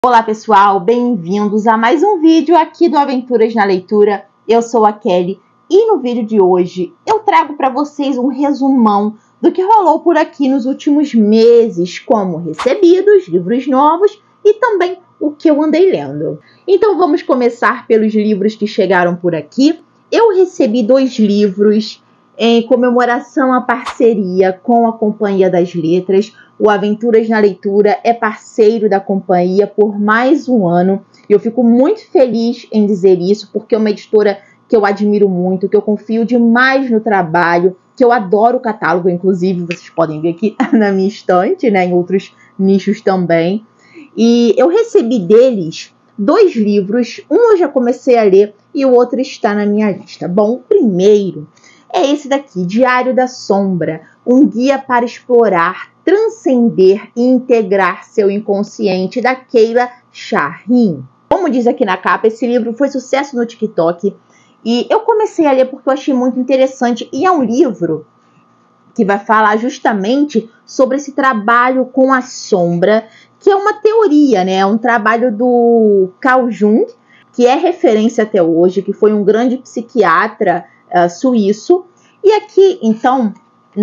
Olá pessoal, bem-vindos a mais um vídeo aqui do Aventuras na Leitura. Eu sou a Kelly e no vídeo de hoje eu trago para vocês um resumão do que rolou por aqui nos últimos meses, como recebidos, livros novos e também o que eu andei lendo. Então vamos começar pelos livros que chegaram por aqui. Eu recebi 2 livros em comemoração à parceria com a Companhia das Letras. O Aventuras na Leitura é parceiro da companhia por mais um ano. E eu fico muito feliz em dizer isso, porque é uma editora que eu admiro muito, que eu confio demais no trabalho, que eu adoro o catálogo, inclusive vocês podem ver aqui na minha estante, né, em outros nichos também. E eu recebi deles 2 livros, um eu já comecei a ler e o outro está na minha lista. Bom, o primeiro é esse daqui, Diário da Sombra, um guia para explorar, transcender e integrar seu inconsciente, da Keila Charrin. Como diz aqui na capa, esse livro foi sucesso no TikTok e eu comecei a ler porque eu achei muito interessante, e é um livro que vai falar justamente sobre esse trabalho com a sombra, que é uma teoria, né? É um trabalho do Carl Jung, que é referência até hoje, que foi um grande psiquiatra suíço. E aqui, então,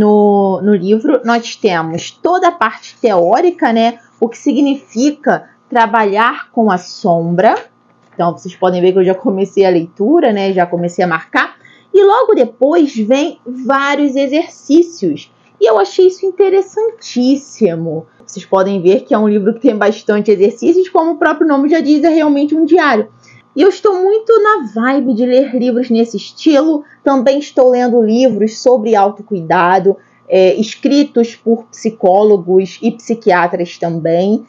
no livro, nós temos toda a parte teórica, né? O que significa trabalhar com a sombra. Então, vocês podem ver que eu já comecei a leitura, né? Já comecei a marcar. E logo depois vem vários exercícios. E eu achei isso interessantíssimo. Vocês podem ver que é um livro que tem bastante exercícios, como o próprio nome já diz, é realmente um diário. E eu estou muito na vibe de ler livros nesse estilo. Também estou lendo livros sobre autocuidado, escritos por psicólogos e psiquiatras também.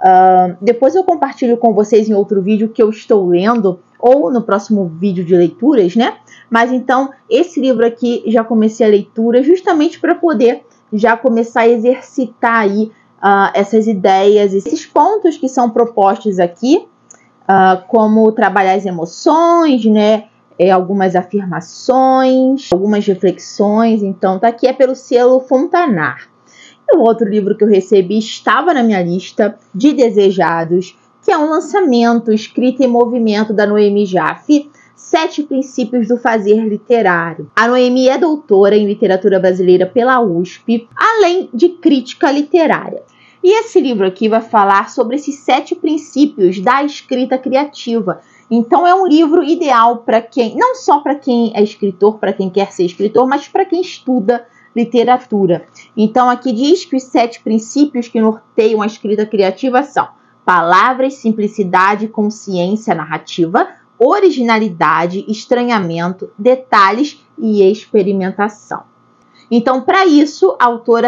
Depois eu compartilho com vocês em outro vídeo que eu estou lendo, ou no próximo vídeo de leituras, né? Mas então, esse livro aqui já comecei a leitura justamente para poder já começar a exercitar aí essas ideias, esses pontos que são propostos aqui. Como trabalhar as emoções, né? Algumas afirmações, algumas reflexões. Então, tá aqui, é pelo selo Fontanar. E o outro livro que eu recebi estava na minha lista de desejados, que é um lançamento escrito em movimento da Noemi Jaffe, 7 princípios do fazer literário. A Noemi é doutora em literatura brasileira pela USP, além de crítica literária. E esse livro aqui vai falar sobre esses 7 princípios da escrita criativa. Então é um livro ideal para quem, não só para quem é escritor, para quem quer ser escritor, mas para quem estuda literatura. Então aqui diz que os 7 princípios que norteiam a escrita criativa são palavras, simplicidade, consciência narrativa, originalidade, estranhamento, detalhes e experimentação. Então, para isso, a autora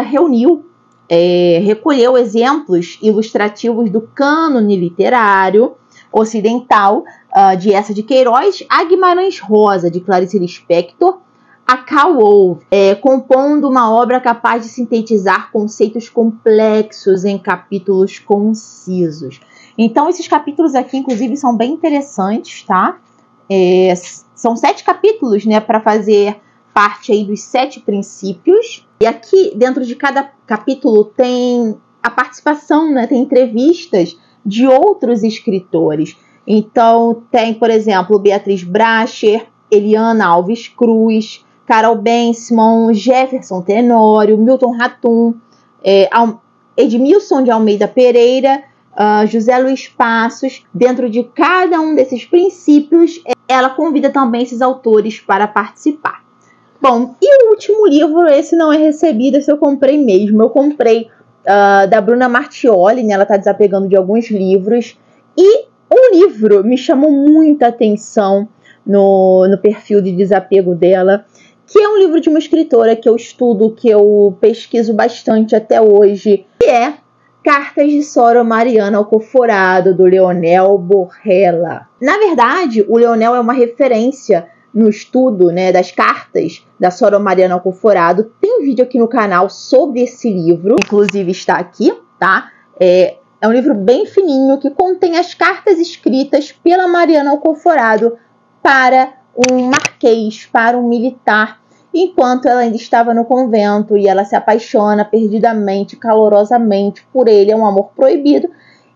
recolheu exemplos ilustrativos do cânone literário ocidental, de Eça de Queiroz a Guimarães Rosa, de Clarice Lispector, a Cowell, compondo uma obra capaz de sintetizar conceitos complexos em capítulos concisos. Então, esses capítulos aqui, inclusive, são bem interessantes, tá? São 7 capítulos, né, para fazer parte aí dos 7 princípios. E aqui, dentro de cada capítulo, tem a participação, né, tem entrevistas de outros escritores. Então, tem, por exemplo, Beatriz Bracher, Eliana Alves Cruz, Carol Ben-Simon, Jefferson Tenório, Milton Ratum, Edmilson de Almeida Pereira, José Luiz Passos. Dentro de cada um desses princípios, ela convida também esses autores para participar. Bom, e o último livro, esse não é recebido, esse eu comprei mesmo. Eu comprei da Bruna Martioli, né? Ela está desapegando de alguns livros. E um livro me chamou muita atenção no perfil de desapego dela, que é um livro de uma escritora que eu estudo, que eu pesquiso bastante até hoje, que é Cartas de Sora Mariana Alcoforado, do Leonel Borrella. Na verdade, o Leonel é uma referência no estudo, né, das cartas da Sora Mariana Alcoforado. Tem vídeo aqui no canal sobre esse livro, inclusive está aqui, tá? É um livro bem fininho que contém as cartas escritas pela Mariana Alcoforado para um marquês, para um militar, enquanto ela ainda estava no convento, e ela se apaixona perdidamente, calorosamente por ele, é um amor proibido.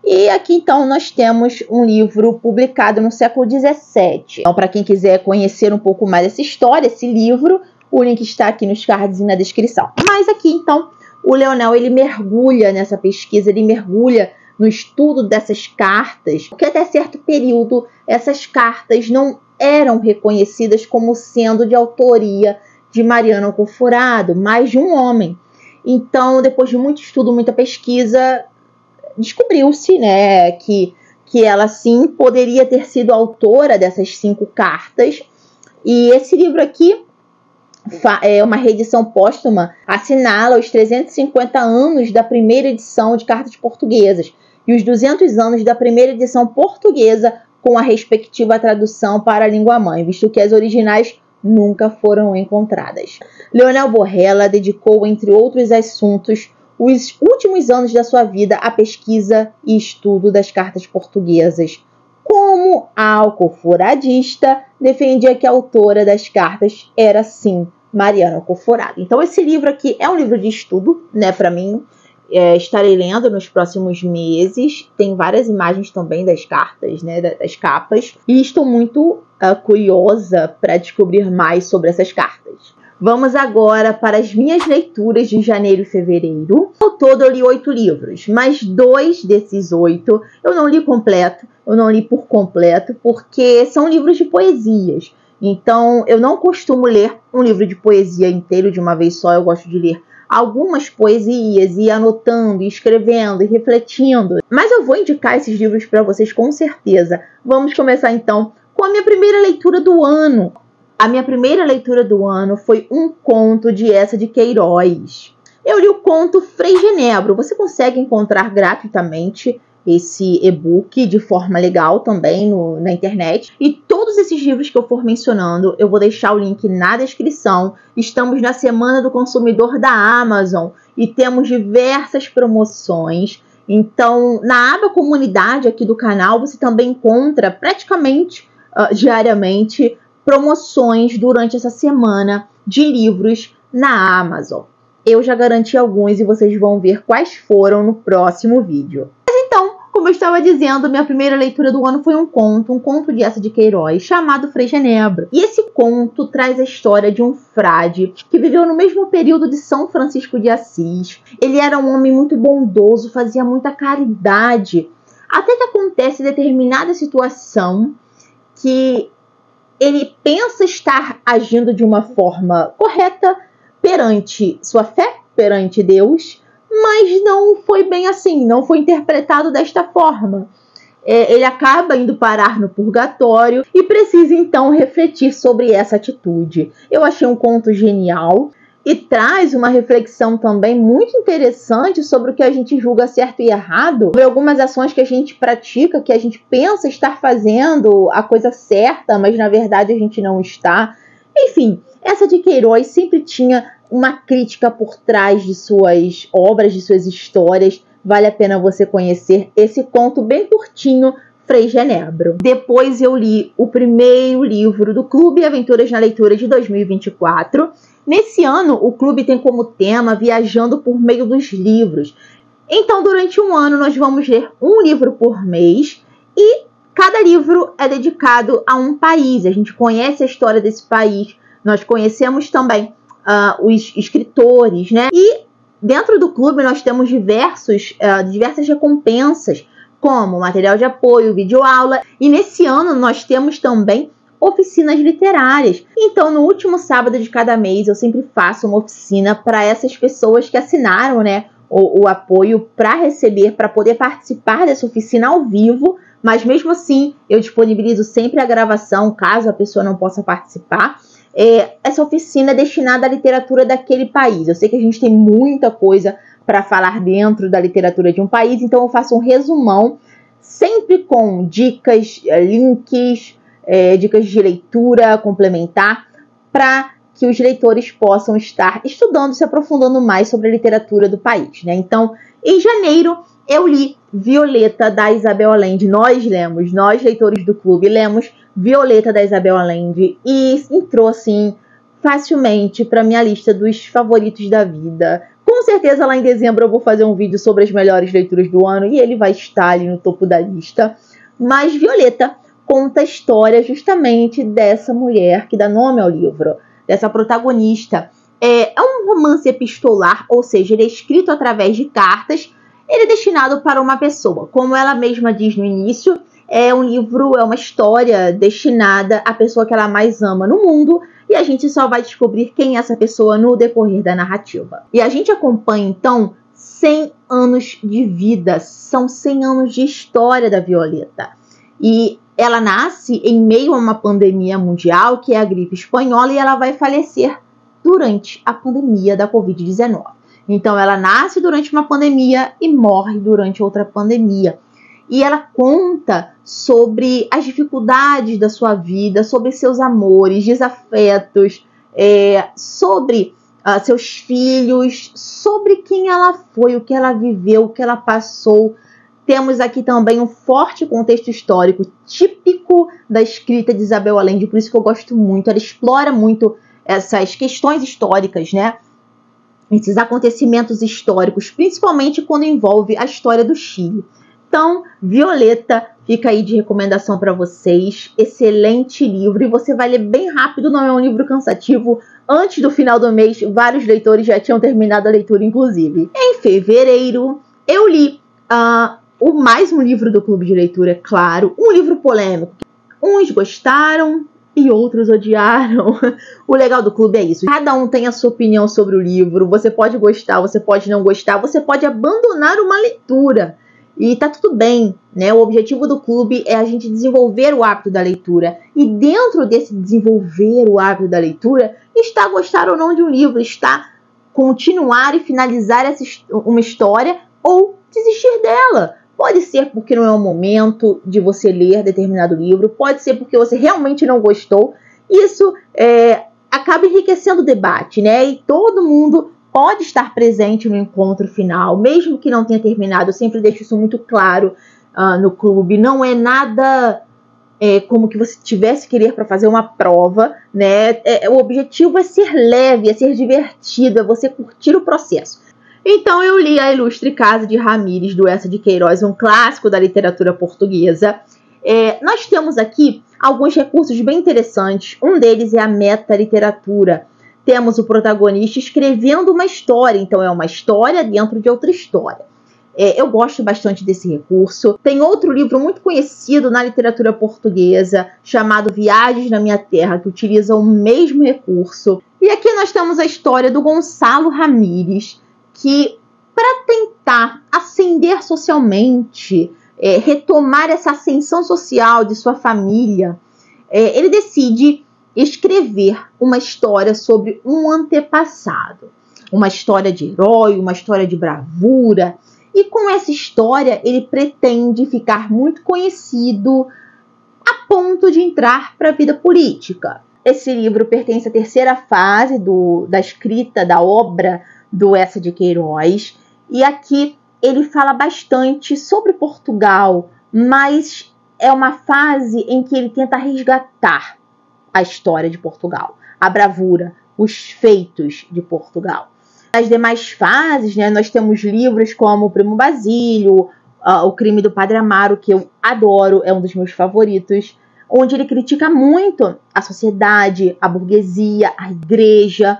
E aqui então nós temos um livro publicado no século XVII. Então, para quem quiser conhecer um pouco mais dessa história, esse livro, o link está aqui nos cards e na descrição. Mas aqui então o Leonel ele mergulha nessa pesquisa, ele mergulha no estudo dessas cartas, porque até certo período essas cartas não eram reconhecidas como sendo de autoria de Mariano Alcoforado, mas de um homem. Então, depois de muito estudo, muita pesquisa, descobriu-se, né, que ela sim poderia ter sido autora dessas 5 cartas. E esse livro aqui é uma reedição póstuma, assinala os 350 anos da primeira edição de cartas portuguesas e os 200 anos da primeira edição portuguesa com a respectiva tradução para a língua-mãe, visto que as originais nunca foram encontradas. Leonel Borrella dedicou, entre outros assuntos, os últimos anos da sua vida à pesquisa e estudo das cartas portuguesas. Como alcoforadista, defendia que a autora das cartas era, sim, Mariano Alcoforado. Então, esse livro aqui é um livro de estudo, né, para mim. Estarei lendo nos próximos meses. Tem várias imagens também das cartas, né, das capas. E estou muito curiosa para descobrir mais sobre essas cartas. Vamos agora para as minhas leituras de janeiro e fevereiro. Ao todo eu li 8 livros, mas 2 desses 8 eu não li completo, eu não li por completo, porque são livros de poesias. Então eu não costumo ler um livro de poesia inteiro de uma vez só, eu gosto de ler algumas poesias e ir anotando, e escrevendo e refletindo. Mas eu vou indicar esses livros para vocês com certeza. Vamos começar então com a minha primeira leitura do ano. A minha primeira leitura do ano foi um conto de Eça de Queiroz. Eu li o conto Frei Genebro. Você consegue encontrar gratuitamente esse e-book de forma legal também na internet. E todos esses livros que eu for mencionando, eu vou deixar o link na descrição. Estamos na Semana do Consumidor da Amazon e temos diversas promoções. Então, na aba comunidade aqui do canal, você também encontra praticamente diariamente promoções durante essa semana de livros na Amazon. Eu já garanti alguns e vocês vão ver quais foram no próximo vídeo. Mas então, como eu estava dizendo, minha primeira leitura do ano foi um conto de Eça de Queiroz, chamado Frei Genebro. E esse conto traz a história de um frade que viveu no mesmo período de São Francisco de Assis. Ele era um homem muito bondoso, fazia muita caridade, até que acontece determinada situação que ele pensa estar agindo de uma forma correta perante sua fé, perante Deus, mas não foi bem assim, não foi interpretado desta forma. Ele acaba indo parar no purgatório e precisa então refletir sobre essa atitude. Eu achei um conto genial e traz uma reflexão também muito interessante sobre o que a gente julga certo e errado, sobre algumas ações que a gente pratica, que a gente pensa estar fazendo a coisa certa, mas na verdade a gente não está. Enfim, Eça de Queiroz sempre tinha uma crítica por trás de suas obras, de suas histórias. Vale a pena você conhecer esse conto bem curtinho, Frei Genebro. Depois eu li o primeiro livro do Clube Aventuras na Leitura de 2024. Nesse ano, o clube tem como tema Viajando por Meio dos Livros. Então, durante um ano, nós vamos ler um livro por mês e cada livro é dedicado a um país. A gente conhece a história desse país, nós conhecemos também os escritores, né? E dentro do clube nós temos diversas recompensas, como material de apoio, videoaula. E nesse ano nós temos também oficinas literárias. Então, no último sábado de cada mês, eu sempre faço uma oficina para essas pessoas que assinaram, né, o apoio para receber, para poder participar dessa oficina ao vivo. Mas mesmo assim, eu disponibilizo sempre a gravação, caso a pessoa não possa participar. Essa oficina é destinada à literatura daquele país. Eu sei que a gente tem muita coisa para falar dentro da literatura de um país, então eu faço um resumão, sempre com dicas, links, dicas de leitura complementar, para que os leitores possam estar estudando, se aprofundando mais sobre a literatura do país, né? Então, em janeiro, eu li Violeta, da Isabel Allende. Nós, leitores do clube, lemos Violeta, da Isabel Allende, e entrou, assim, facilmente para minha lista dos favoritos da vida. Com Com certeza lá em dezembro eu vou fazer um vídeo sobre as melhores leituras do ano e ele vai estar ali no topo da lista. Mas Violeta conta a história justamente dessa mulher que dá nome ao livro, dessa protagonista. É um romance epistolar, ou seja, ele é escrito através de cartas, ele é destinado para uma pessoa. Como ela mesma diz no início, é um livro, é uma história destinada à pessoa que ela mais ama no mundo, e a gente só vai descobrir quem é essa pessoa no decorrer da narrativa. E a gente acompanha, então, 100 anos de vida, são 100 anos de história da Violeta. E ela nasce em meio a uma pandemia mundial, que é a gripe espanhola, e ela vai falecer durante a pandemia da Covid-19. Então, ela nasce durante uma pandemia e morre durante outra pandemia. E ela conta sobre as dificuldades da sua vida, sobre seus amores, desafetos, sobre seus filhos, sobre quem ela foi, o que ela viveu, o que ela passou. Temos aqui também um forte contexto histórico típico da escrita de Isabel Allende, por isso que eu gosto muito. Ela explora muito essas questões históricas, né? Esses acontecimentos históricos, principalmente quando envolve a história do Chile. Então, Violeta fica aí de recomendação para vocês. Excelente livro e você vai ler bem rápido, não é um livro cansativo. Antes do final do mês, vários leitores já tinham terminado a leitura, inclusive. Em fevereiro, eu li mais um livro do Clube de Leitura, é claro. Um livro polêmico. Uns gostaram e outros odiaram. O legal do clube é isso. Cada um tem a sua opinião sobre o livro. Você pode gostar, você pode não gostar, você pode abandonar uma leitura. E tá tudo bem, né? O objetivo do clube é a gente desenvolver o hábito da leitura. E dentro desse desenvolver o hábito da leitura, está gostar ou não de um livro, está continuar e finalizar uma história ou desistir dela. Pode ser porque não é o momento de você ler determinado livro, pode ser porque você realmente não gostou. Isso acaba enriquecendo o debate, né? E todo mundo pode estar presente no encontro final, mesmo que não tenha terminado. Eu sempre deixo isso muito claro no clube. Não é nada como que você tivesse que ler para fazer uma prova, né? O objetivo é ser leve, é ser divertido, é você curtir o processo. Então eu li A Ilustre Casa de Ramírez, do Eça de Queiroz, um clássico da literatura portuguesa. Nós temos aqui alguns recursos bem interessantes. Um deles é a meta-literatura. Temos o protagonista escrevendo uma história, então é uma história dentro de outra história. Eu gosto bastante desse recurso. Tem outro livro muito conhecido na literatura portuguesa, chamado Viagens na Minha Terra, que utiliza o mesmo recurso. E aqui nós temos a história do Gonçalo Ramírez, que, para tentar ascender socialmente, retomar essa ascensão social de sua família, ele decide escrever uma história sobre um antepassado, uma história de herói, uma história de bravura, e com essa história ele pretende ficar muito conhecido a ponto de entrar para a vida política. Esse livro pertence à terceira fase da escrita da obra do Eça de Queiroz, e aqui ele fala bastante sobre Portugal, mas é uma fase em que ele tenta resgatar a história de Portugal, a bravura, os feitos de Portugal. Nas demais fases, né, nós temos livros como O Primo Basílio, O Crime do Padre Amaro, que eu adoro, é um dos meus favoritos, onde ele critica muito a sociedade, a burguesia, a igreja.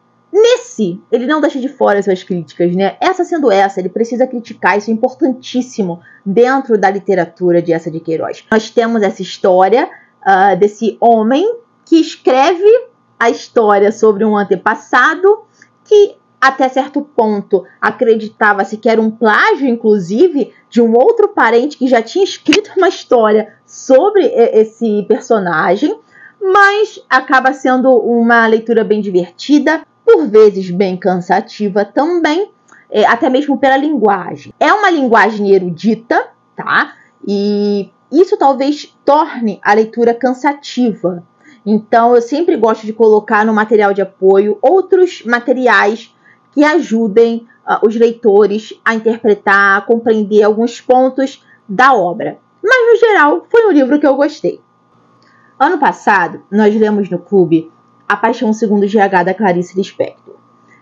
Nesse, ele não deixa de fora as suas críticas, né? Essa sendo essa, ele precisa criticar, isso é importantíssimo dentro da literatura de Eça de Queiroz. Nós temos essa história desse homem que escreve a história sobre um antepassado que, até certo ponto, acreditava-se que era um plágio, inclusive, de um outro parente que já tinha escrito uma história sobre esse personagem, mas acaba sendo uma leitura bem divertida, por vezes bem cansativa também, até mesmo pela linguagem. É uma linguagem erudita, tá? E isso talvez torne a leitura cansativa. Então, eu sempre gosto de colocar no material de apoio outros materiais que ajudem os leitores a interpretar, a compreender alguns pontos da obra. Mas, no geral, foi um livro que eu gostei. Ano passado, nós lemos no clube A Paixão Segundo GH, da Clarice Lispector.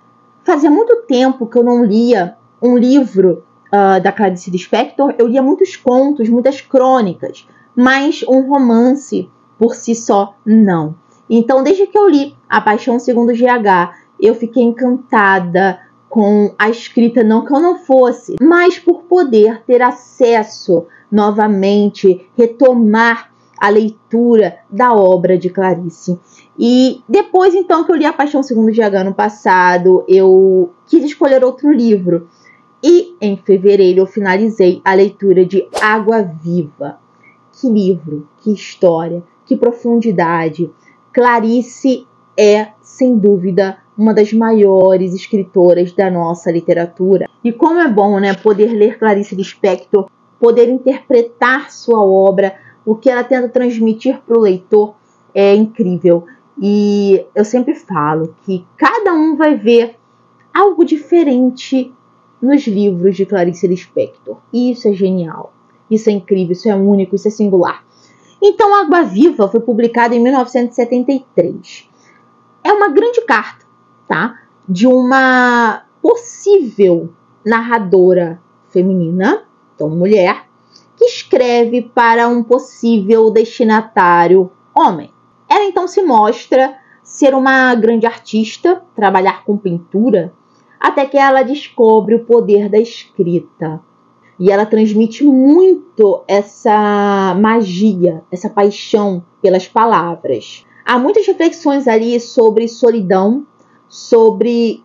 fazia muito tempo que eu não lia um livro da Clarice Lispector. Eu lia muitos contos, muitas crônicas, mas um romance por si só, não. Então, desde que eu li A Paixão Segundo GH, eu fiquei encantada com a escrita, não que eu não fosse, mas por poder ter acesso novamente, retomar a leitura da obra de Clarice. E depois, então, que eu li A Paixão Segundo GH no passado, eu quis escolher outro livro. E em fevereiro eu finalizei a leitura de Água Viva. Que livro, que história, que profundidade. Clarice é, sem dúvida, uma das maiores escritoras da nossa literatura. E como é bom, né, poder ler Clarice Lispector, poder interpretar sua obra, o que ela tenta transmitir para o leitor é incrível. E eu sempre falo que cada um vai ver algo diferente nos livros de Clarice Lispector. E isso é genial, isso é incrível, isso é único, isso é singular. Então, Água Viva foi publicada em 1973. É uma grande carta, tá? De uma possível narradora feminina, então mulher, que escreve para um possível destinatário homem. Ela então se mostra ser uma grande artista, trabalhar com pintura, até que ela descobre o poder da escrita. E ela transmite muito essa magia, essa paixão pelas palavras. Há muitas reflexões ali sobre solidão, sobre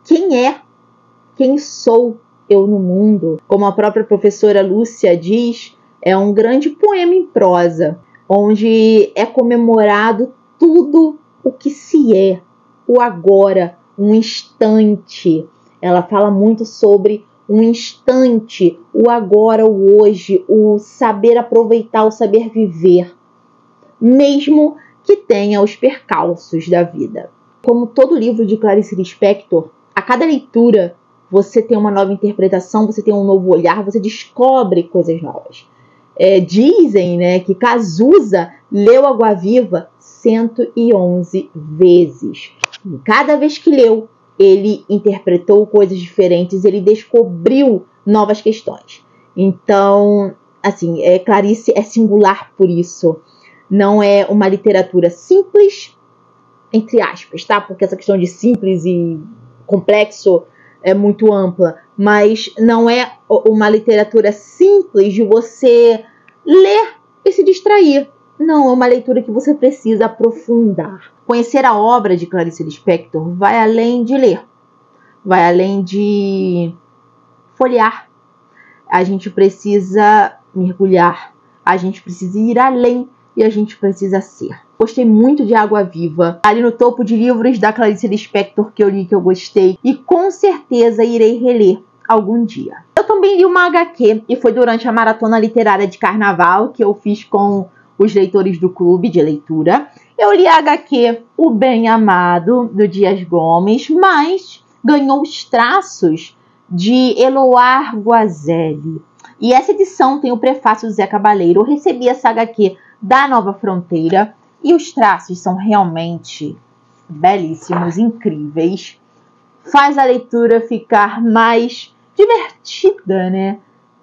quem sou eu no mundo. Como a própria professora Lúcia diz, é um grande poema em prosa, onde é comemorado tudo o que se é, o agora, um instante. Ela fala muito sobre um instante, o agora, o hoje, o saber aproveitar, o saber viver, mesmo que tenha os percalços da vida. Como todo livro de Clarice Lispector, a cada leitura você tem uma nova interpretação, você tem um novo olhar, você descobre coisas novas. Dizem, né, que Cazuza leu Água Viva 111 vezes. E cada vez que leu, ele interpretou coisas diferentes, ele descobriu novas questões. Então, assim, Clarice é singular por isso. Não é uma literatura simples, entre aspas, tá? Porque essa questão de simples e complexo é muito ampla. Mas não é uma literatura simples de você ler e se distrair. Não, é uma leitura que você precisa aprofundar. Conhecer a obra de Clarice Lispector vai além de ler, vai além de folhear. A gente precisa mergulhar, a gente precisa ir além e a gente precisa ser. Gostei muito de Água Viva, ali no topo de livros da Clarice Lispector que eu li, que eu gostei, e com certeza irei reler algum dia. Eu também li uma HQ, e foi durante a maratona literária de carnaval que eu fiz com os leitores do clube de leitura. Eu li a HQ O Bem Amado, do Dias Gomes, mas ganhou os traços de Eloá Guazelli. E essa edição tem o prefácio do Zé Cabaleiro. Eu recebi essa HQ da Nova Fronteira e os traços são realmente belíssimos, incríveis. Faz a leitura ficar mais divertida, né?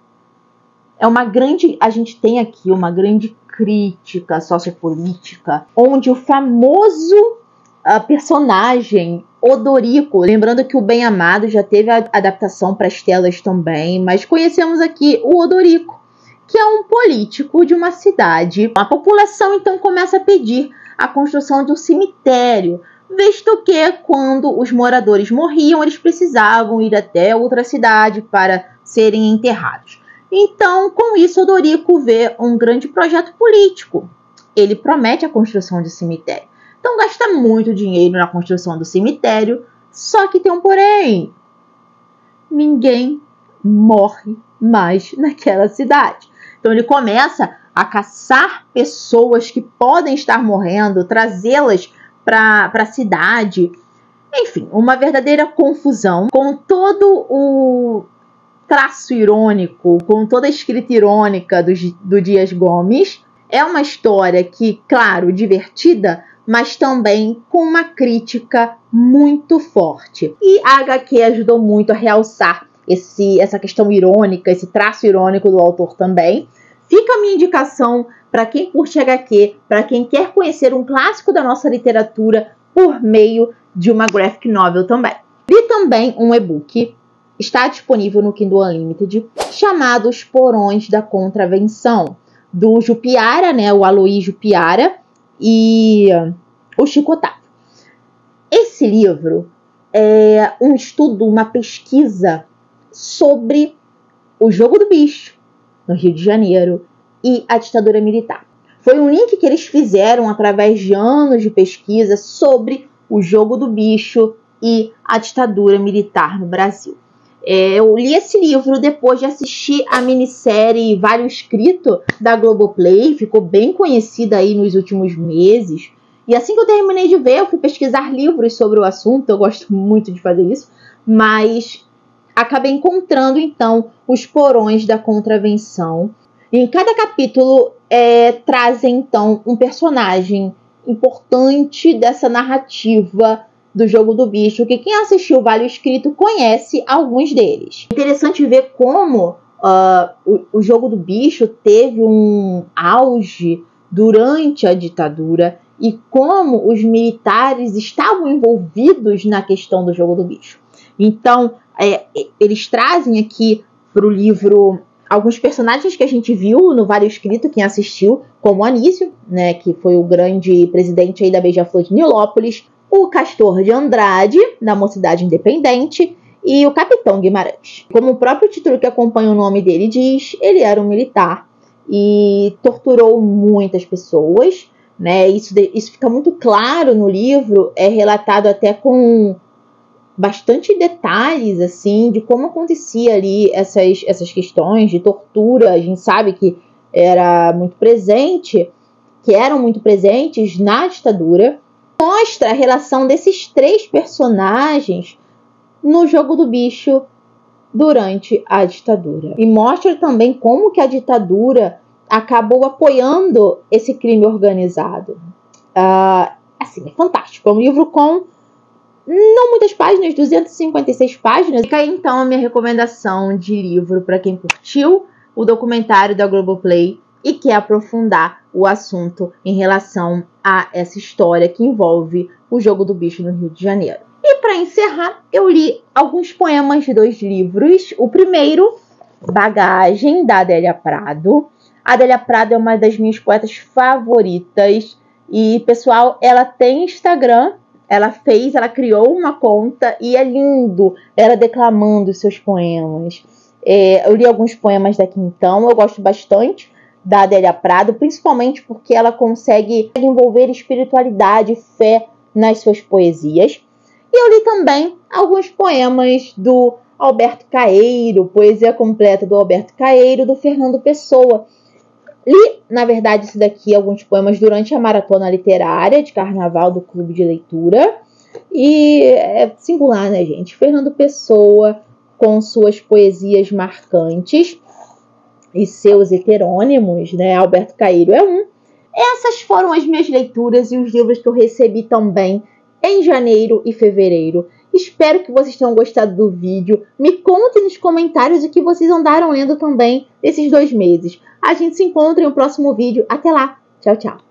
A gente tem aqui uma grande crítica sociopolítica, onde o famoso personagem Odorico, lembrando que o Bem Amado já teve a adaptação para as telas também, mas conhecemos aqui o Odorico, que é um político de uma cidade. A população então começa a pedir a construção de um cemitério, visto que quando os moradores morriam, eles precisavam ir até outra cidade para serem enterrados. Então, com isso, Odorico vê um grande projeto político. Ele promete a construção de cemitério. Então, gasta muito dinheiro na construção do cemitério, só que tem um porém. Ninguém morre mais naquela cidade. Então, ele começa a caçar pessoas que podem estar morrendo, trazê-las para a cidade. Enfim, uma verdadeira confusão, com todo o traço irônico, com toda a escrita irônica do Dias Gomes. É uma história que, claro, divertida, mas também com uma crítica muito forte. E a HQ ajudou muito a realçar essa questão irônica, esse traço irônico do autor também. Fica a minha indicação para quem curte HQ, para quem quer conhecer um clássico da nossa literatura por meio de uma graphic novel também. Li também um e-book, está disponível no Kindle Unlimited, chamado Os Porões da Contravenção, do Jupiara, né, o Aloy Jupiara e o Chico Otávio. Esse livro é um estudo, uma pesquisa sobre o jogo do bicho no Rio de Janeiro e a ditadura militar. Foi um link que eles fizeram através de anos de pesquisa sobre o jogo do bicho e a ditadura militar no Brasil. Eu li esse livro depois de assistir a minissérie Vale o Escrito da Globoplay, ficou bem conhecida aí nos últimos meses. E assim que eu terminei de ver, eu fui pesquisar livros sobre o assunto, eu gosto muito de fazer isso, mas acabei encontrando então Os Porões da Contravenção. E em cada capítulo trazem então um personagem importante dessa narrativa do jogo do bicho, que quem assistiu o Vale o Escrito conhece alguns deles. Interessante ver como o jogo do bicho teve um auge durante a ditadura e como os militares estavam envolvidos na questão do jogo do bicho. Então, eles trazem aqui para o livro alguns personagens que a gente viu no Vale o Escrito, quem assistiu, como o Anísio, né, que foi o grande presidente aí da Beija-Flor de Nilópolis, o Castor de Andrade, da Mocidade Independente, e o Capitão Guimarães. Como o próprio título que acompanha o nome dele diz, ele era um militar e torturou muitas pessoas, né? Isso fica muito claro no livro, é relatado até com bastante detalhes, assim, de como acontecia ali essas questões de tortura. A gente sabe que eram muito presentes na ditadura. Mostra a relação desses três personagens no jogo do bicho durante a ditadura. E mostra também como que a ditadura acabou apoiando esse crime organizado. Assim, é fantástico. É um livro com não muitas páginas, 256 páginas. Fica aí então a minha recomendação de livro para quem curtiu o documentário da Globoplay e quer aprofundar o assunto em relação a essa história que envolve o jogo do bicho no Rio de Janeiro. E para encerrar, eu li alguns poemas de 2 livros. O primeiro, Bagagem, da Adélia Prado. A Adélia Prado é uma das minhas poetas favoritas. E, pessoal, ela tem Instagram. Ela criou uma conta e é lindo ela declamando os seus poemas. Eu li alguns poemas daqui então, eu gosto bastante da Adélia Prado, principalmente porque ela consegue envolver espiritualidade e fé nas suas poesias. E eu li também alguns poemas do Alberto Caeiro, poesia completa do Alberto Caeiro, do Fernando Pessoa. Li, na verdade, isso daqui, alguns poemas durante a maratona literária de carnaval do Clube de Leitura. E é singular, né, gente? Fernando Pessoa, com suas poesias marcantes e seus heterônimos, né? Alberto Caeiro é um. Essas foram as minhas leituras e os livros que eu recebi também em janeiro e fevereiro. Espero que vocês tenham gostado do vídeo. Me contem nos comentários o que vocês andaram lendo também nesses 2 meses. A gente se encontra em um próximo vídeo. Até lá. Tchau, tchau.